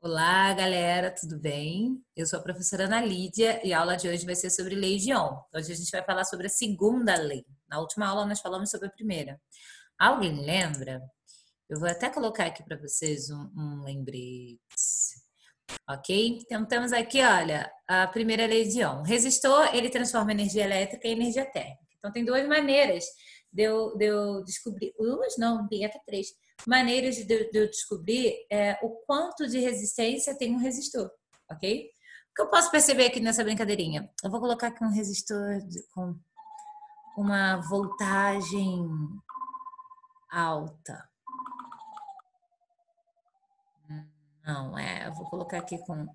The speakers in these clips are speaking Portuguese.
Olá, galera, tudo bem? Eu sou a professora Ana Lídia e a aula de hoje vai ser sobre lei de Ohm. Hoje a gente vai falar sobre a segunda lei. Na última aula nós falamos sobre a primeira. Alguém lembra? Eu vou até colocar aqui para vocês um lembrete, ok? Então temos aqui, olha, a primeira lei de Ohm. O resistor, ele transforma energia elétrica em energia térmica. Então tem duas maneiras de eu descobrir, duas não, tem até três maneiras de eu descobrir o quanto de resistência tem um resistor, ok? O que eu posso perceber aqui nessa brincadeirinha? Eu vou colocar aqui um resistor com uma voltagem alta. Não, eu vou colocar aqui com...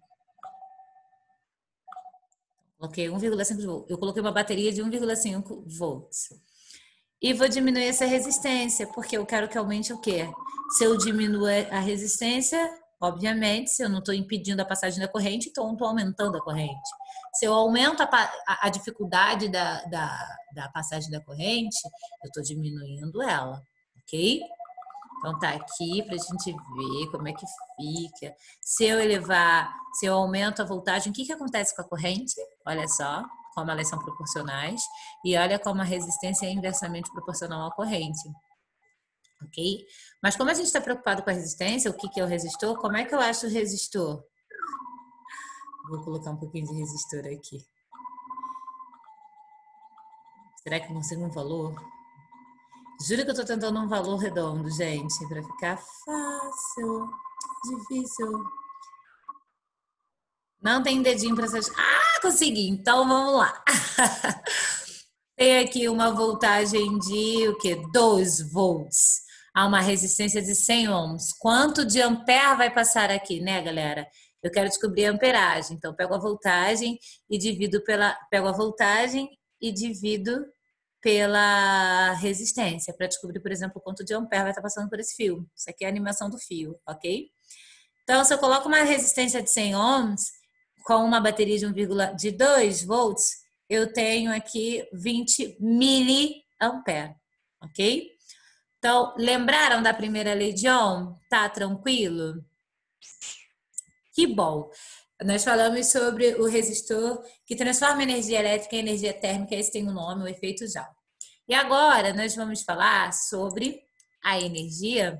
Coloquei 1,5 volts. Eu coloquei uma bateria de 1,5 volts. E vou diminuir essa resistência, porque eu quero que aumente o quê? Se eu diminuo a resistência, obviamente, se eu não estou impedindo a passagem da corrente, então eu estou aumentando a corrente. Se eu aumento a dificuldade da passagem da corrente, eu estou diminuindo ela, ok? Então tá aqui para a gente ver como é que fica. Se eu aumento a voltagem, o que acontece com a corrente? Olha só, como elas são proporcionais. E olha como a resistência é inversamente proporcional à corrente. Ok? Mas como a gente está preocupado com a resistência, o que é o resistor? Como é que eu acho o resistor? Vou colocar um pouquinho de resistor aqui. Será que eu consigo um valor? Juro que eu tô tentando um valor redondo, gente, para ficar fácil, difícil. Não tem dedinho para essas... Ah, consegui! Então vamos lá. Tem aqui uma voltagem de o quê? 2 volts. Há uma resistência de 100 ohms. Quanto de ampere vai passar aqui, né, galera? Eu quero descobrir a amperagem. Então, pego a voltagem e divido pego a voltagem e divido pela resistência, para descobrir, por exemplo, quanto de ampere vai estar passando por esse fio. Isso aqui é a animação do fio, ok? Então, se eu coloco uma resistência de 100 ohms com uma bateria de 2 volts, eu tenho aqui 20 miliampere, ok? Então, lembraram da primeira lei de Ohm? Tá tranquilo? Que bom! Nós falamos sobre o resistor que transforma energia elétrica em energia térmica, esse tem um nome, o efeito Joule. E agora nós vamos falar sobre a energia,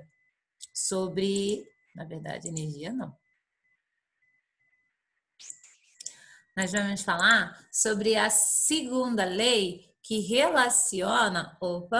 na verdade, energia não. Nós vamos falar sobre a segunda lei que relaciona,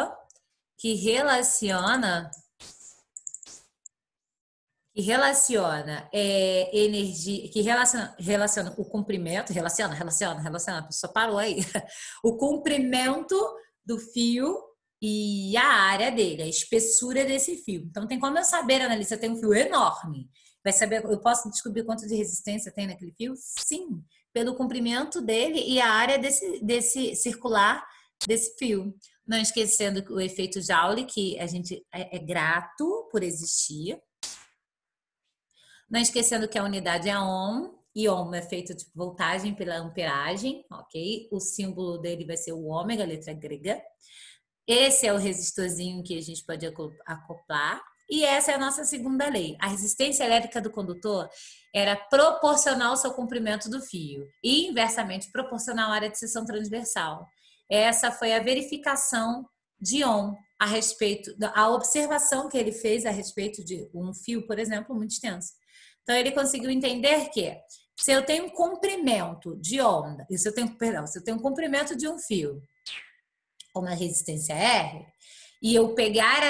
energia, que relaciona o comprimento, relaciona, a pessoa parou aí, o comprimento do fio e a área dele, a espessura desse fio. Então, tem como eu saber, analista, tem um fio enorme. Vai saber, eu posso descobrir quanto de resistência tem naquele fio? Sim, pelo comprimento dele e a área desse circular desse fio. Não esquecendo o efeito Joule, que a gente é grato por existir. Não esquecendo que a unidade é ohm, e ohm é feito de voltagem pela amperagem, ok? O símbolo dele vai ser o ômega, letra grega. Esse é o resistorzinho que a gente pode acoplar. E essa é a nossa segunda lei. A resistência elétrica do condutor era proporcional ao seu comprimento do fio e inversamente proporcional à área de seção transversal. Essa foi a verificação de Ohm a respeito da observação que ele fez a respeito de um fio, por exemplo, muito extenso. Então ele conseguiu entender que se eu tenho um comprimento de onda, se eu tenho um comprimento de um fio com uma resistência R, e eu pegar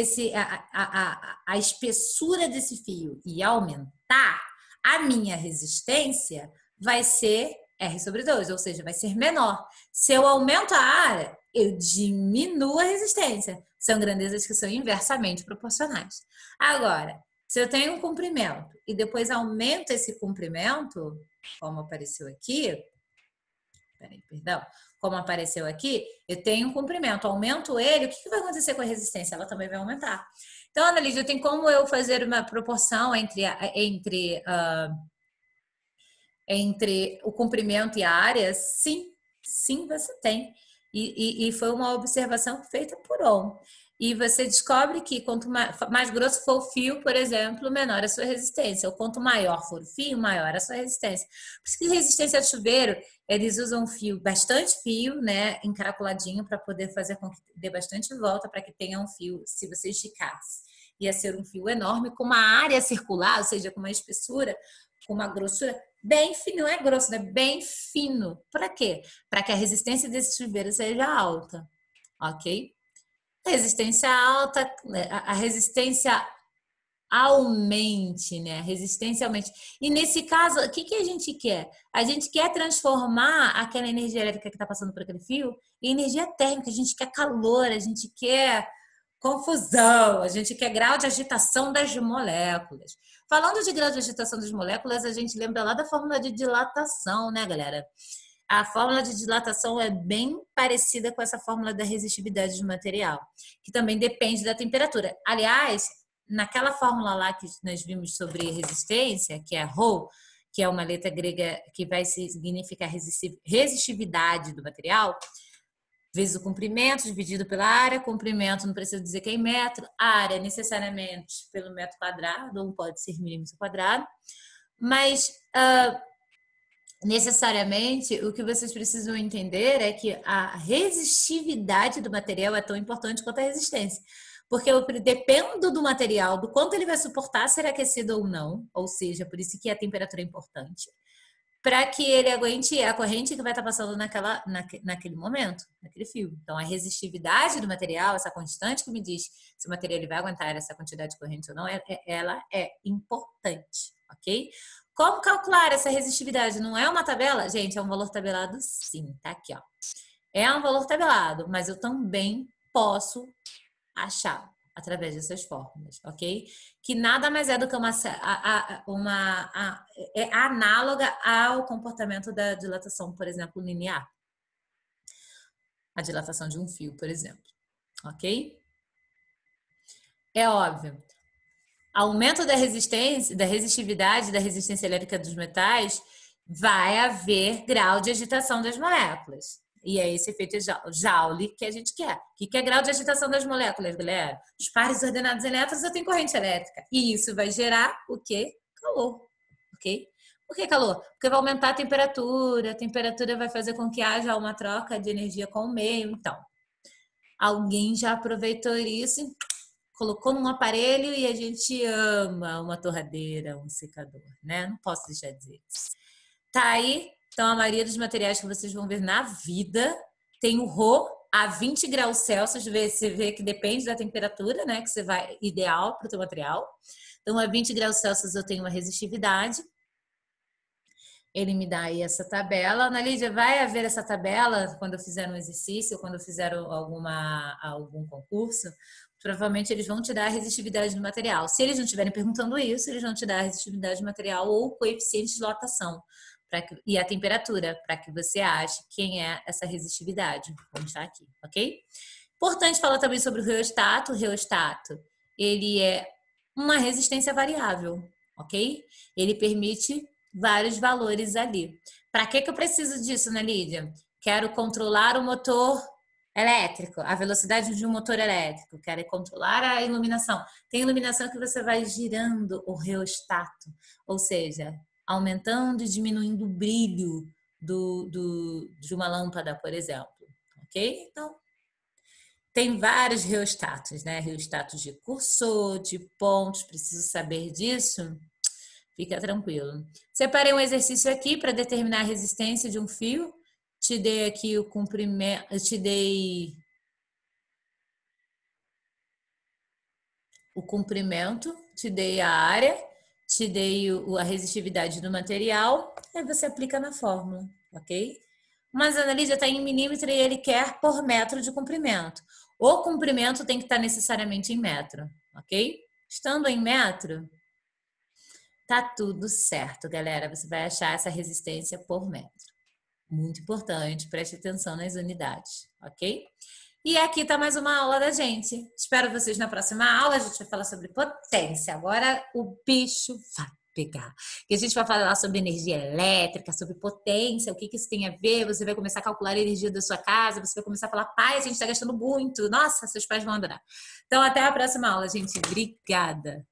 a espessura desse fio e aumentar, a minha resistência vai ser R sobre 2, ou seja, vai ser menor. Se eu aumento a área, eu diminuo a resistência. São grandezas que são inversamente proporcionais. Agora, se eu tenho um comprimento e depois aumento esse comprimento, como apareceu aqui, como apareceu aqui, eu tenho um comprimento, aumento ele, o que vai acontecer com a resistência? Ela também vai aumentar. Então, Ana Lídia, tem como eu fazer uma proporção entre o comprimento e a área? Sim, sim, você tem. E foi uma observação feita por Ohm. E você descobre que quanto mais grosso for o fio, por exemplo, menor a sua resistência. Ou quanto maior for o fio, maior a sua resistência. Por isso que resistência de chuveiro, eles usam fio, bastante fio, né, encaracoladinho, para poder fazer com que dê bastante volta, para que tenha um fio, se você esticasse. Ia ser um fio enorme, com uma área circular, ou seja, com uma espessura, com uma grossura bem fino, não é grosso, é bem fino. Para quê? Para que a resistência desse chuveiro seja alta, ok? Resistência alta, a resistência aumente, né? A resistência aumente. E nesse caso, o que a gente quer? A gente quer transformar aquela energia elétrica que está passando por aquele fio em energia térmica. A gente quer calor, a gente quer confusão, a gente quer grau de agitação das moléculas. Falando de grau de agitação das moléculas, a gente lembra lá da fórmula de dilatação, né, galera? A fórmula de dilatação é bem parecida com essa fórmula da resistividade do material, que também depende da temperatura. Aliás, naquela fórmula lá que nós vimos sobre resistência, que é Rho, que é uma letra grega que vai significar resistividade do material, vezes o comprimento dividido pela área. Comprimento não precisa dizer que é em metro, área necessariamente pelo metro quadrado, ou pode ser milímetro quadrado, mas necessariamente o que vocês precisam entender é que a resistividade do material é tão importante quanto a resistência. Porque eu dependo do material, do quanto ele vai suportar ser aquecido ou não, ou seja, por isso que a temperatura é importante, para que ele aguente a corrente que vai estar passando naquele momento, naquele fio. Então, a resistividade do material, essa constante que me diz se o material ele vai aguentar essa quantidade de corrente ou não, ela é importante, ok? Como calcular essa resistividade? Não é uma tabela? Gente, é um valor tabelado sim, tá aqui, ó. É um valor tabelado, mas eu também posso achar através dessas fórmulas, ok? Que nada mais é do que é análoga ao comportamento da dilatação, por exemplo, linear. A dilatação de um fio, por exemplo, ok? É óbvio. Aumento da resistência, da resistividade, da resistência elétrica dos metais, vai haver grau de agitação das moléculas. E é esse efeito Joule que a gente quer. O que é grau de agitação das moléculas, galera? Os pares ordenados elétrons eu tenho corrente elétrica. E isso vai gerar o quê? Calor. Ok? Por que calor? Porque vai aumentar a temperatura vai fazer com que haja uma troca de energia com o meio. Então, alguém já aproveitou isso, colocou num aparelho e a gente ama uma torradeira, um secador, né? Não posso deixar de dizer isso. Tá aí, então a maioria dos materiais que vocês vão ver na vida tem o Rho a 20 graus Celsius, você vê que depende da temperatura, né? Que você vai ideal para o teu material. Então, a 20 graus Celsius eu tenho uma resistividade. Ele me dá aí essa tabela. Ana Lídia, vai haver essa tabela quando eu fizer um exercício, quando eu fizer algum concurso? Provavelmente eles vão te dar a resistividade do material. Se eles não estiverem perguntando isso, eles vão te dar a resistividade do material ou o coeficiente de dilatação e a temperatura, para que você ache quem é essa resistividade. Vamos estar aqui, ok? Importante falar também sobre o reostato. O reostato, ele é uma resistência variável, ok? Ele permite vários valores ali. Para que eu preciso disso, né, Lídia? Quero controlar o motor elétrico, a velocidade de um motor elétrico, quero controlar a iluminação. Tem iluminação que você vai girando o reostato, ou seja, aumentando e diminuindo o brilho de uma lâmpada, por exemplo. Ok? Então, tem vários reostatos, né? Reostatos de cursor, de pontos, preciso saber disso? Fica tranquilo. Separei um exercício aqui para determinar a resistência de um fio. Te dei aqui o comprimento, te dei o comprimento, te dei a área, te dei a resistividade do material, aí você aplica na fórmula, ok? Mas a analisa está em milímetro e ele quer por metro de comprimento. O comprimento tem que estar necessariamente em metro, ok? Estando em metro, tá tudo certo, galera. Você vai achar essa resistência por metro. Muito importante, preste atenção nas unidades, ok? E aqui está mais uma aula da gente. Espero vocês na próxima aula. A gente vai falar sobre potência. Agora o bicho vai pegar. Que a gente vai falar sobre energia elétrica, sobre potência, o que isso tem a ver. Você vai começar a calcular a energia da sua casa, você vai começar a falar, pai, a gente está gastando muito. Nossa, seus pais vão adorar. Então, até a próxima aula, gente. Obrigada.